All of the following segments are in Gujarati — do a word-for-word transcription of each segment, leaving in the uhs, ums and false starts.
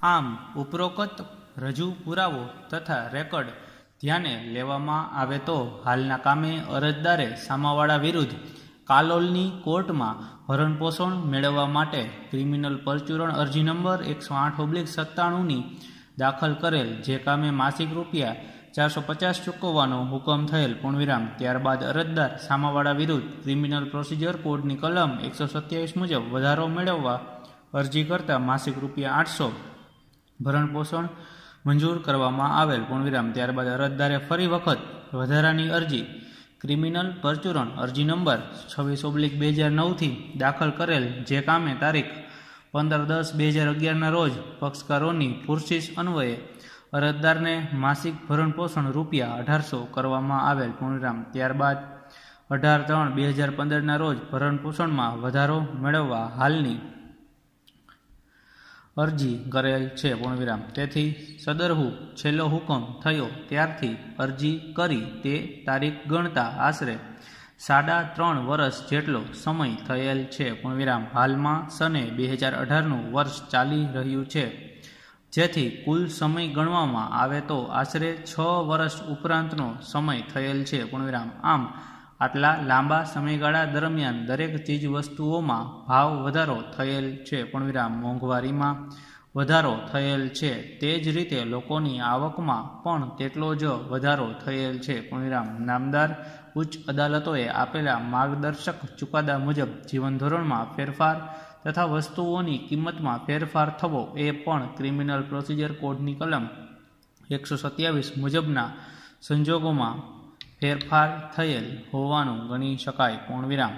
આમ ઉપરોક્ત રજૂ પુરાવો તથા રેકોર્ડ ધ્યાને લેવામાં આવે તો હાલના કામે અરજદારે સામાવાળા વિરુદ્ધ કાલોલની કોર્ટમાં ભરણપોષણ મેળવવા માટે ક્રિમિનલ પરચુરણ અરજી નંબર એકસો આઠ ઓબ્લિક સત્તાણુંની દાખલ કરેલ, જે કામે માસિક રૂપિયા ચારસો પચાસ ચૂકવવાનો હુકમ થયેલ પૂર્ણવિરામ. ત્યારબાદ અરજદાર સામાવાળા વિરુદ્ધ ક્રિમિનલ પ્રોસિજર કોડની કલમ એકસો સત્યાવીસ મુજબ વધારો મેળવવા અરજી કરતા માસિક રૂપિયા આઠસો ભરણપોષણ મંજૂર કરવામાં આવેલ પૂર્ણવિરામ. ત્યારબાદ અરજદારે ફરી વખત વધારાની અરજી ક્રિમિનલ પરચુરણ અરજી નંબર છવ્વીસ ઓબ્લિક બે હજાર નવથી દાખલ કરેલ, જે કામે તારીખ પંદર દસ બે હજાર અગિયારના રોજ પક્ષકારોની પુરશીશ અન્વયે અરજદારને માસિક ભરણપોષણ રૂપિયા અઢારસો કરવામાં આવેલ પૂર્ણવિરામ. ત્યારબાદ અઢાર ત્રણ બે હજાર પંદરના રોજ ભરણપોષણમાં વધારો મેળવવા હાલની અરજી કરેલ છે પૂર્ણવિરામ. તેથી સદરહુ છેલ્લો હુકમ થયો ત્યારથી અરજી કરી તે તારીખ ગણતા આશરે સાડા ત્રણ વર્ષ જેટલો સમય થયેલ છે પૂર્ણવિરામ. હાલમાં સને બે હજાર અઢારનું વર્ષ ચાલી રહ્યું છે, જેથી કુલ સમય ગણવામાં આવે તો આશરે છ વર્ષ ઉપરાંતનો સમય થયેલ છે પૂર્ણવિરામ. આમ આટલા લાંબા સમયગાળા દરમિયાન દરેક ચીજ વસ્તુઓમાં ભાવ વધારો થયેલ છે પૂર્ણવિરામ. મોંઘવારીમાં વધારો થયેલ છે, તે જ રીતે લોકોની આવકમાં પણ તેટલો જ વધારો થયેલ છે પૂર્ણવિરામ. નામદાર ઉચ્ચ અદાલતોએ આપેલા માર્ગદર્શક ચુકાદા મુજબ જીવનધોરણમાં ફેરફાર તથા વસ્તુઓની કિંમતમાં ફેરફાર થવો એ પણ ક્રિમિનલ પ્રોસિજર કોડની કલમ એકસો સત્યાવીસ મુજબના સંજોગોમાં ફેરફાર થયેલ હોવાનું ગણી શકાય પૂર્ણવિરામ.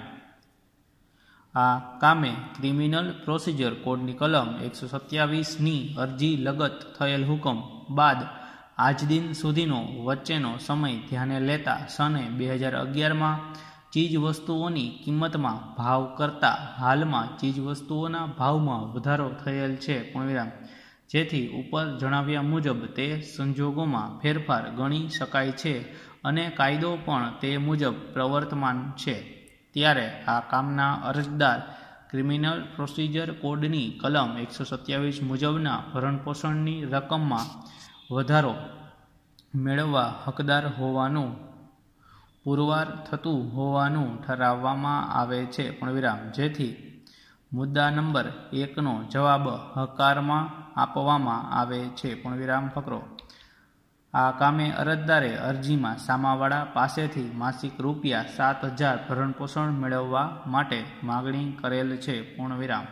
આ કામે ક્રિમિનલ પ્રોસિજર કોડની કલમ એકસો સત્યાવીસની અરજી લગત થયેલ હુકમ બાદ આજ દિન સુધીનો વચ્ચેનો સમય ધ્યાને લેતા સને બે હજાર અગિયારમાં ચીજ વસ્તુઓની કિંમતમાં ભાવ કરતાં હાલમાં ચીજ વસ્તુઓના ભાવમાં વધારો થયેલ છે પૂર્ણવિરામ. જેથી ઉપર જણાવ્યા મુજબ તે સંજોગોમાં ફેરફાર ગણી શકાય છે અને કાયદો પણ તે મુજબ પ્રવર્તમાન છે. ત્યારે આ કામના અરજદાર ક્રિમિનલ પ્રોસિજર કોડની કલમ એકસો સત્યાવીસ મુજબના ભરણપોષણની રકમમાં વધારો મેળવવા હકદાર હોવાનું પુરવાર થતું હોવાનું ઠરાવવામાં આવે છે પૂર્ણવિરામ. જેથી મુદ્દા નંબર એકનો જવાબ હકારમાં આપવામાં આવે છે પૂર્ણવિરામ. ફકરો. આ કામે અરજદારે અરજીમાં સામાવાળા પાસેથી માસિક રૂપિયા સાત હજાર ભરણપોષણ મેળવવા માટે માગણી કરેલ છે પૂર્ણવિરામ.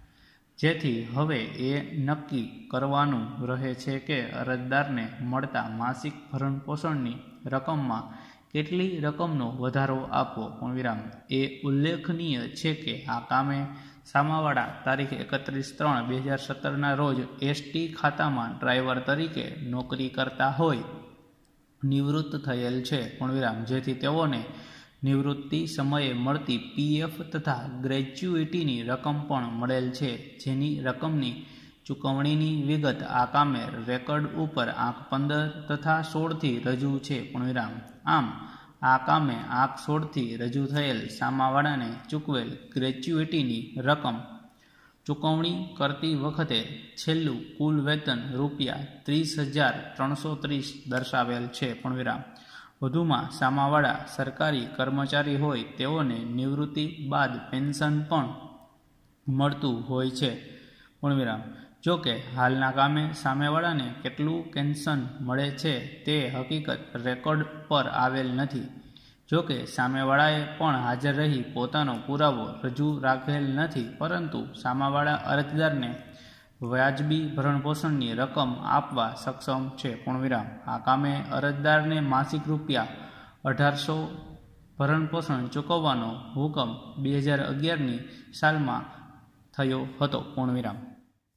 જેથી હવે એ નક્કી કરવાનું રહે છે કે અરજદારને મળતા માસિક ભરણપોષણની રકમમાં કેટલી રકમનો વધારો આપવો પૂર્ણવિરામ. એ ઉલ્લેખનીય છે કે આ કામે સામાવાળા તારીખ એકત્રીસ ત્રણ બે હજાર સત્તરના રોજ એસટી ખાતામાં ડ્રાઈવર તરીકે નોકરી કરતા હોય નિવૃત્ત થયેલ છે પૂર્ણવિરામ. જેથી તેઓને નિવૃત્તિ સમયે મળતી પીએફ તથા ગ્રેચ્યુઇટીની રકમ પણ મળેલ છે, જેની રકમની ચૂકવણીની વિગત આ કામે રેકર્ડ ઉપર આંક પંદર તથા સોળથી રજૂ છે પૂર્ણવિરામ. આમ આ કામે આંક સોળથી રજૂ થયેલ સામાવાળાને ચૂકવેલ ગ્રેચ્યુઇટીની રકમ ચૂકવણી કરતી વખતે છેલ્લું કુલ વેતન રૂપિયા ત્રીસ હજાર ત્રણસો ત્રીસ દર્શાવેલ છે પૂર્ણવિરામ. વધુમાં સામાવાળા સરકારી કર્મચારી હોય તેઓને નિવૃત્તિ બાદ પેન્શન પણ મળતું હોય છે પૂર્ણવિરામ. જોકે હાલના કામે સામેવાળાને કેટલું પેન્શન મળે છે તે હકીકત રેકોર્ડ પર આવેલ નથી. જોકે સામેવાળાએ પણ હાજર રહી પોતાનો પુરાવો રજૂ રાખેલ નથી, પરંતુ સામાવાળા અરજદારને વ્યાજબી ભરણપોષણની રકમ આપવા સક્ષમ છે પૂર્ણવિરામ. આ કામે અરજદારને માસિક રૂપિયા અઢારસો ભરણપોષણ ચૂકવવાનો હુકમ બે હજાર અગિયારની સાલમાં થયો હતો પૂર્ણવિરામ.